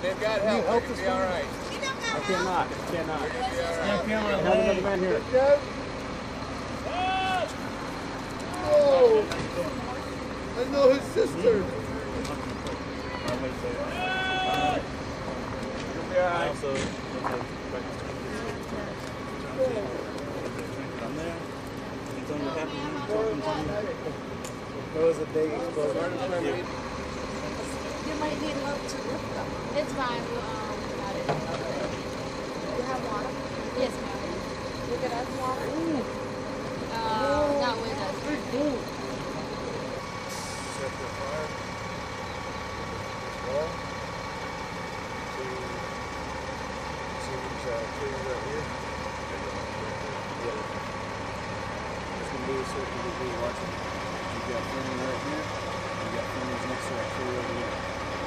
they've got help. Help us be all right. I cannot. Cannot. Right. Another man here. Oh! I know his sister. You'll be all right. There was a big explosion. You might need help to lift them. It's fine. We got it. You have water? Yes, ma'am. You could have water? Not with us. Set the fire. Wall. See these trees right here? Yeah. It's going to be a circle we'll be watching. You've got friendly right here. You've got friendlies next to that tree over there.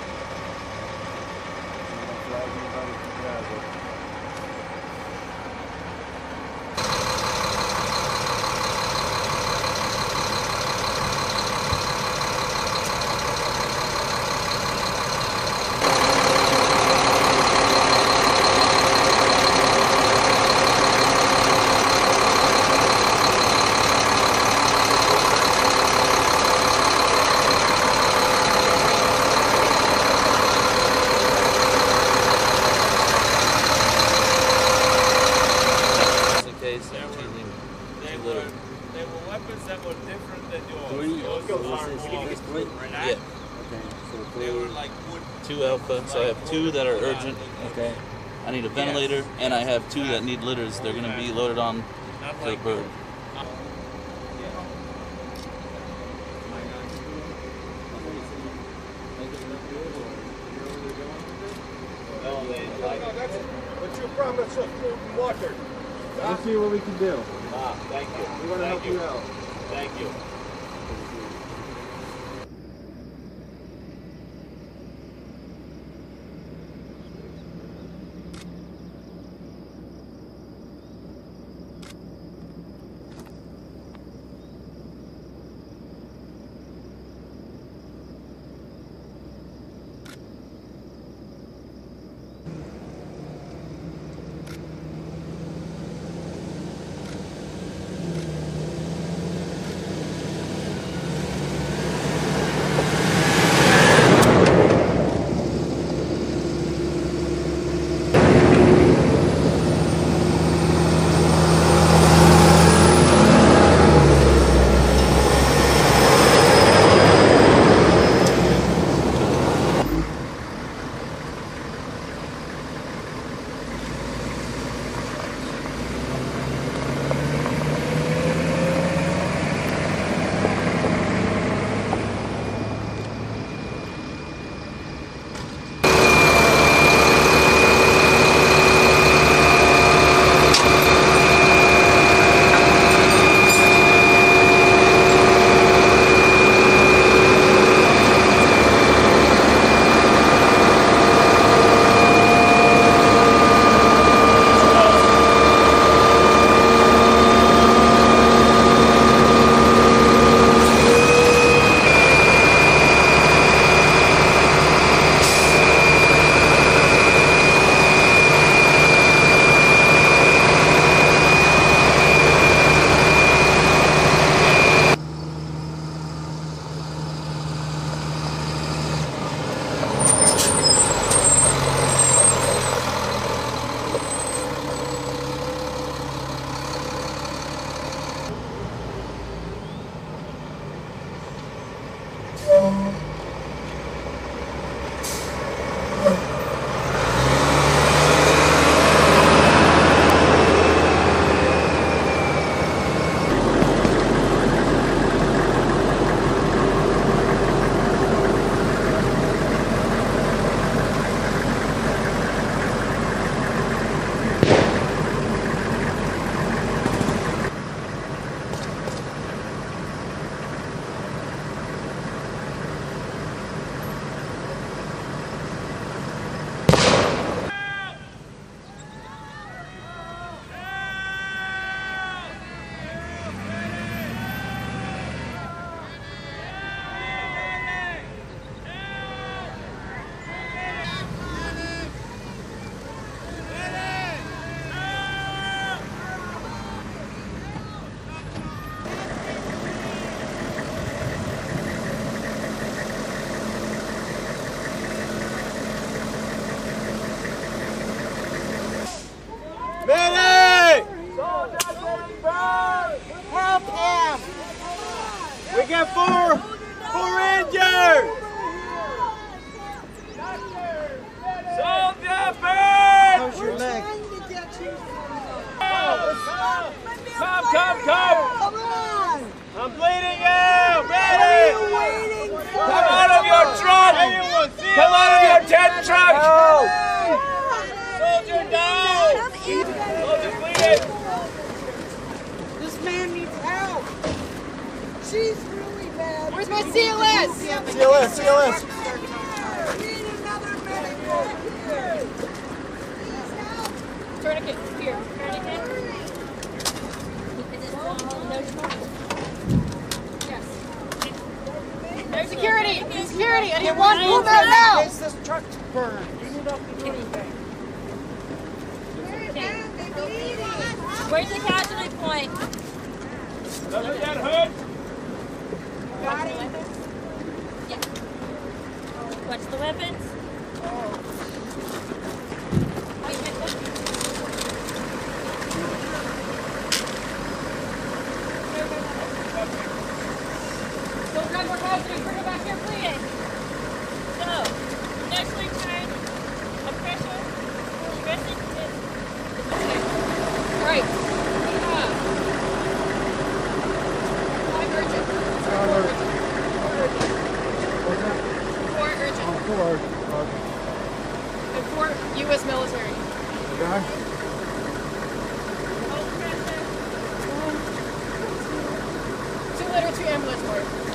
So you don't flag anybody, keep your eyes open. They were weapons that were different than yours. Yeah. Okay, so They were like wood. 2 alpha, so I have 2 that are urgent. okay. I need a ventilator, and I have 2 that need litters. They're going to be loaded on to the bird. But you promised us food and water. Let's see what we can do. Thank you. We want to help you out. Thank you. BLS. Tourniquet. Here. Tourniquet. Is it no smoke? Yes. There's security. There's security. I need one movement now. In case this truck burns. Where's the casualty point? Doesn't that hurt? Got it. Yeah. What's the weapons? Don't grab more casualties. Bring them back here, please. So, next week time, oppression, stressing is okay. All right. Five urgent. Four urgent. And four U.S. military. Two litter, two ambulance ward.